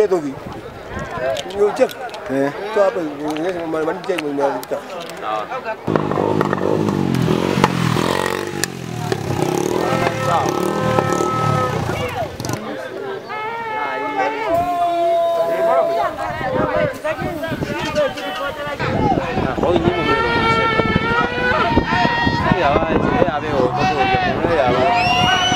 chơi tôi gì nhiều chứ cho mình bắn chơi mình chọn 거의 이모 야, 이제 아베 오고 야.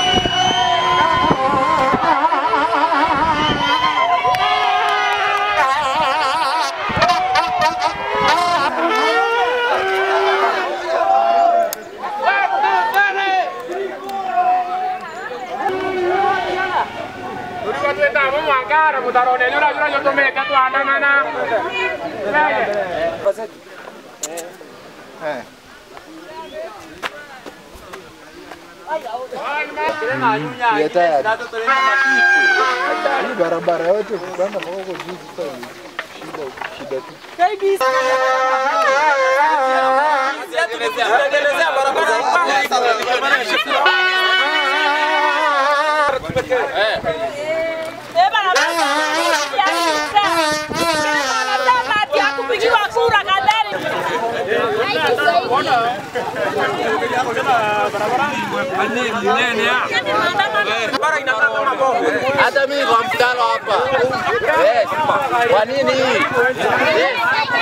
Cara, botaram nele, eu tomei tatuada, mana. Hii barabara yote kupanda mpaka huko juu sasa shida tu. Hata mimi kwa mkutano hapa. Yes. Kwa nini? Yes.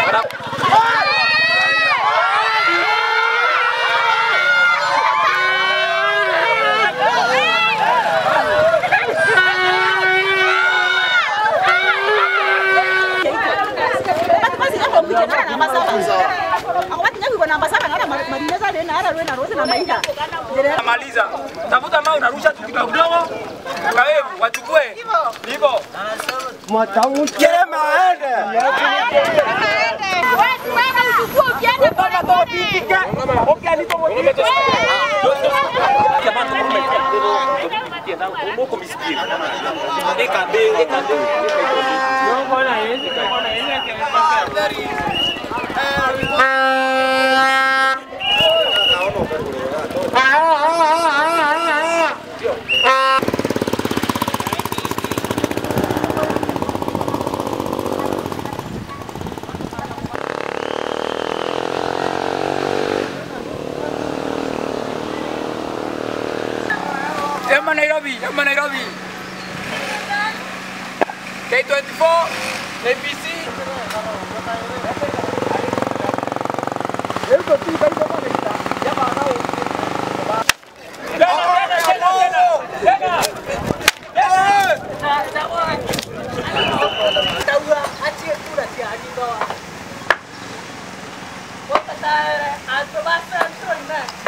Maliza. Tafuta mawe unarusha tu kidogo kidogo. Kawe wachukue. Hivyo. Matamu chema aende. Wewe uchukue ukienda pale kwa pipika. Okay, niko mwenyewe. Nairobi. K24, ABC. Alto basta,